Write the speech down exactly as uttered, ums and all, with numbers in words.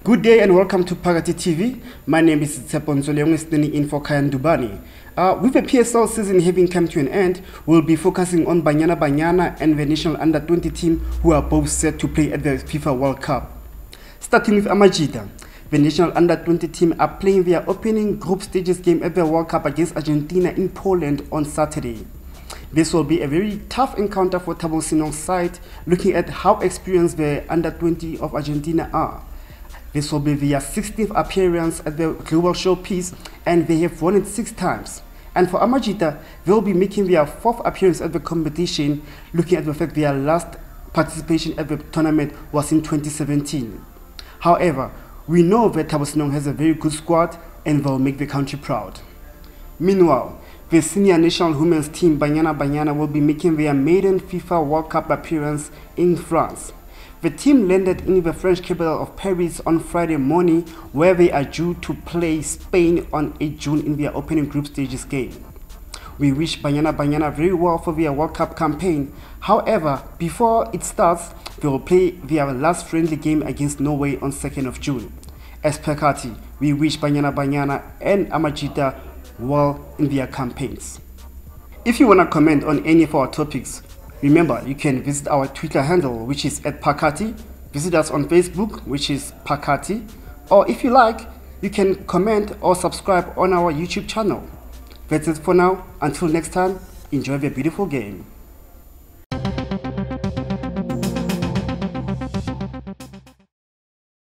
Good day and welcome to Phakathi T V. My name is Tshepo Nzoleng, standing in for Kyan Dubani. Uh, with the P S L season having come to an end, we'll be focusing on Banyana Banyana and the national under twenty team who are both set to play at the FIFA World Cup. Starting with Amajita, the national under twenty team are playing their opening group stages game at the World Cup against Argentina in Poland on Saturday. This will be a very tough encounter for Thabo Senong's side, looking at how experienced the under twenty of Argentina are. This will be their sixteenth appearance at the global showpiece, and they have won it six times. And for Amajita, they'll be making their fourth appearance at the competition, looking at the fact their last participation at the tournament was in twenty seventeen. However, we know that Thabo Senong has a very good squad and they'll make the country proud. Meanwhile, the senior national women's team Banyana Banyana will be making their maiden FIFA World Cup appearance in France. The team landed in the French capital of Paris on Friday morning, where they are due to play Spain on eighth June in their opening group stages game. We wish Banyana Banyana very well for their World Cup campaign. However, before it starts, they will play their last friendly game against Norway on second of June. As Phakathi, we wish Banyana Banyana and Amajita well in their campaigns. If you want to comment on any of our topics, remember, you can visit our Twitter handle, which is at Phakathi. Visit us on Facebook, which is Phakathi. Or if you like, you can comment or subscribe on our YouTube channel. That's it for now. Until next time, enjoy the beautiful game.